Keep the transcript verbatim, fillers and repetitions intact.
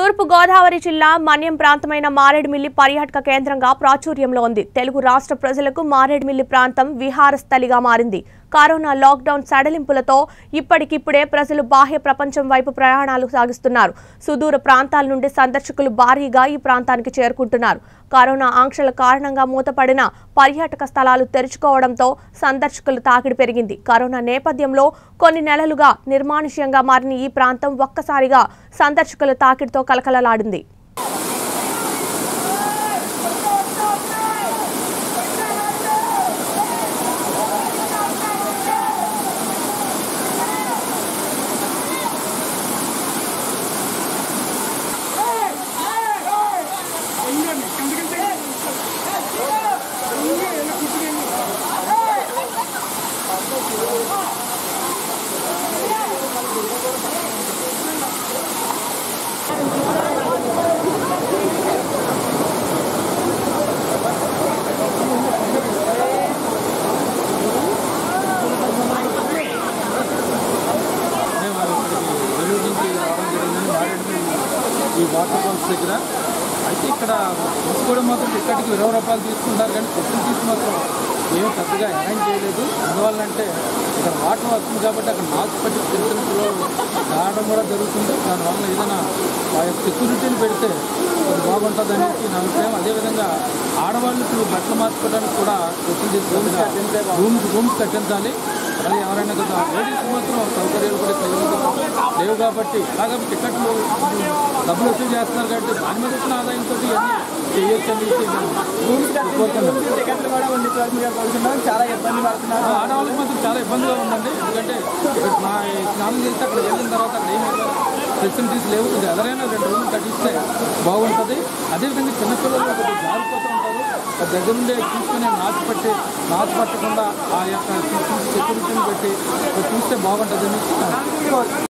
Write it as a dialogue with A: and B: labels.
A: తూర్పు గోదావరి జిల్లా మన్యం ప్రాంతమైన మారేడుమిల్లి పర్యాటక కేంద్రంగా ప్రాచుర్యంలో ఉంది. తెలుగు రాష్ట్ర ప్రజలకు మారేడుమిల్లి ప్రాంతం విహార స్థలిగా మారింది. కరోనా లాక్డౌన్ సడలింపులతో ఇప్పటికిప్పుడే ప్రజలు బాహ్య ప్రపంచం వైపు ప్రయాణాలు సాగిస్తున్నారు. సుదూర ప్రాంతాల నుండి సందర్శకులు భారీగా ఈ ప్రాంతానికి చేరుకుంటున్నారు. కరోనా ఆంక్షల కారణంగా మూతపడిన పర్యాటక స్థలాలు తెరుచుకోవడంతో సందర్శకుల తాకిడి పెరిగింది. కరోనా నేపథ్యంలో కొన్ని నెలలుగా నిర్మానుష్యంగా మారిన ఈ ప్రాంతం ఒక్కసారిగా సందర్శకుల తాకిడితో కలకలలాడింది.
B: ఈ వాటర్ ఫాల్స్ దగ్గర అయితే ఇక్కడ తీసుకోవడం మాత్రం టికెట్కి ఇరవై రూపాయలు తీసుకుంటారు, కానీ ఫెసిలిటీస్ మాత్రం ఏం పెద్దగా ఎంజాయ్ చేయలేదు. అందువల్లంటే ఇక్కడ వాటర్ వస్తుంది కాబట్టి అక్కడ నాలుగు పట్టి తిరుగుతున్నప్పుడు రావడం కూడా జరుగుతుంది. దానివల్ల ఏదైనా ఆ యొక్క సెక్యూరిటీని పెడితే అది బాగుంటుంది అనేసి నా అభిప్రాయం. అదేవిధంగా ఆడవాళ్ళకి బట్టలు మార్చుకోవడానికి కూడా ఫెసిలిటీస్ రూమ్స్ రూమ్స్ కట్టించాలి. అలాగే ఎవరైనా కదా లేడీస్ మాత్రం సౌకర్యాలు కూడా లేవు కాబట్టి అలాగే టికెట్లు డబ్బులు వసూలు చేస్తున్నారు కాబట్టి దాని మీద వచ్చిన ఆదాయంతో ఇవన్నీ చేయొచ్చు అని
C: చాలా ఇబ్బంది పడుతున్నారు.
B: ఆడవాళ్ళకి మాత్రం చాలా ఇబ్బందిగా ఉందండి. ఎందుకంటే ఇక్కడ మా స్నానం చేస్తే అక్కడ వెళ్ళిన తర్వాత అక్కడ ఏమి ఫెసిలిటీస్ లేవు. ఇది ఎవరైనా రెండు రోజులు కట్టిస్తే బాగుంటుంది. అదేవిధంగా చిన్నపిల్లలు ఒకటి జారిపోతూ ఉంటారు. దగ్గర నుండే చూసుకునే నాచు పట్టి నాచు పట్టకుండా ఆ యొక్క సెక్యూరిటీని పెట్టి చూస్తే బాగుంటుంది అని